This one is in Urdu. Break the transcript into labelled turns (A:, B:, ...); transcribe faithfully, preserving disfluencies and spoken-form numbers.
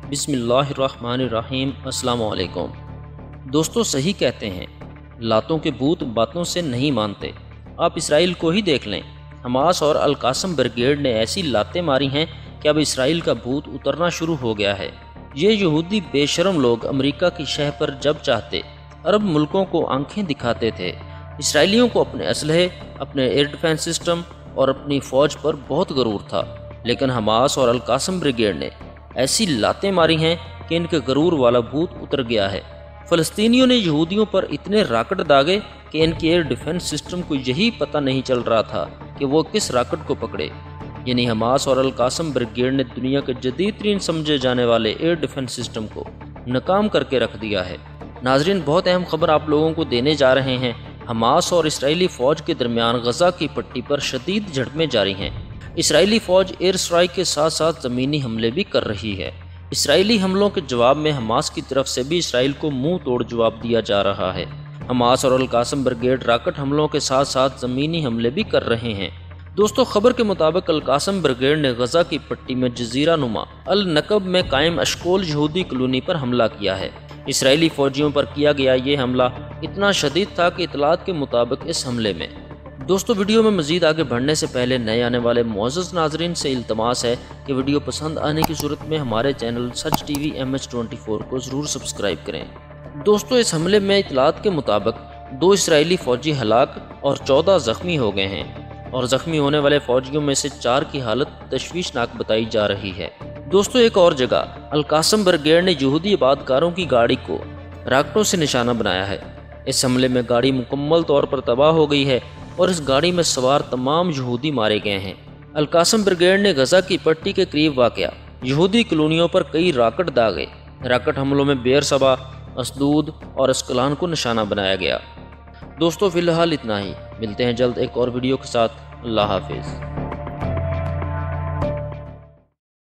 A: بسم اللہ الرحمن الرحیم۔ السلام علیکم دوستو، صحیح کہتے ہیں لاتوں کے بھوت باتوں سے نہیں مانتے۔ آپ اسرائیل کو ہی دیکھ لیں، حماس اور القاسم بریگیڈ نے ایسی لاتیں ماری ہیں کہ اب اسرائیل کا بھوت اترنا شروع ہو گیا ہے۔ یہ یہودی بے شرم لوگ امریکہ کی شہ پر جب چاہتے عرب ملکوں کو آنکھیں دکھاتے تھے۔ اسرائیلیوں کو اپنے اسلحے، اپنے ایئر ڈیفنس سسٹم اور اپنی فوج پر بہت غرور تھا، لیکن حماس اور القاسم بریگیڈ نے ایسی لاتیں ماری ہیں کہ ان کے غرور والا بھوت اتر گیا ہے۔ فلسطینیوں نے یہودیوں پر اتنے راکٹ داغے کہ ان کے ایئر ڈیفنس سسٹم کو یہی پتہ نہیں چل رہا تھا کہ وہ کس راکٹ کو پکڑے۔ یعنی حماس اور القاسم بریگیڈ نے دنیا کے جدید ترین سمجھے جانے والے ایئر ڈیفنس سسٹم کو ناکام کر کے رکھ دیا ہے۔ ناظرین، بہت اہم خبر آپ لوگوں کو دینے جا رہے ہیں۔ حماس اور اسرائیلی فوج کے درمیان غزہ کی پٹی پر شدید جھڑپیں جاری ہیں۔ اسرائیلی فوج ایئر اسٹرائیک کے ساتھ ساتھ زمینی حملے بھی کر رہی ہے۔ اسرائیلی حملوں کے جواب میں حماس کی طرف سے بھی اسرائیل کو منہ توڑ جواب دیا جا رہا ہے۔ حماس اور القاسم بریگیڈ راکٹ حملوں کے ساتھ ساتھ زمینی حملے بھی کر رہے ہیں۔ دوستو، خبر کے مطابق القاسم بریگیڈ نے غزہ کی پٹی میں جزیرہ نما النقب میں قائم اشکول یہودی کالونی پر حملہ کیا ہے۔ اسرائیلی فوجیوں پر کیا گیا یہ حملہ اتنا شدید تھا کہ اطلاعات کے مطابق اس حملے میں دوستو ویڈیو میں مزید آگے بڑھنے سے پہلے نئے آنے والے معزز ناظرین سے التماس ہے کہ ویڈیو پسند آنے کی صورت میں ہمارے channel Sach T V M H twenty four کو ضرور سبسکرائب کریں۔ دوستو، اس حملے میں اطلاعات کے مطابق دو اسرائیلی فوجی ہلاک اور چودہ زخمی ہو گئے ہیں، اور زخمی ہونے والے فوجیوں میں سے چار کی حالت تشویشناک بتائی جا رہی ہے۔ دوستو، ایک اور جگہ القاسم بریگیڈ نے یہودی آبادکاروں کی گاڑی کو راکٹوں سے نشانہ بنایا ہے۔ اس حملے میں گاڑی مکمل طور پر تباہ ہو گئی ہے اور اس گاڑی میں سوار تمام یہودی مارے گئے ہیں۔ القاسم بریگیڈ نے غزہ کی پٹی کے قریب واقع یہودی کالونیوں پر کئی راکٹ داغے۔ راکٹ حملوں میں بیر صبا، اسدود اور اسکلان کو نشانہ بنایا گیا۔ دوستو، فی الحال اتنا ہی، ملتے ہیں جلد ایک اور ویڈیو کے ساتھ۔ اللہ حافظ۔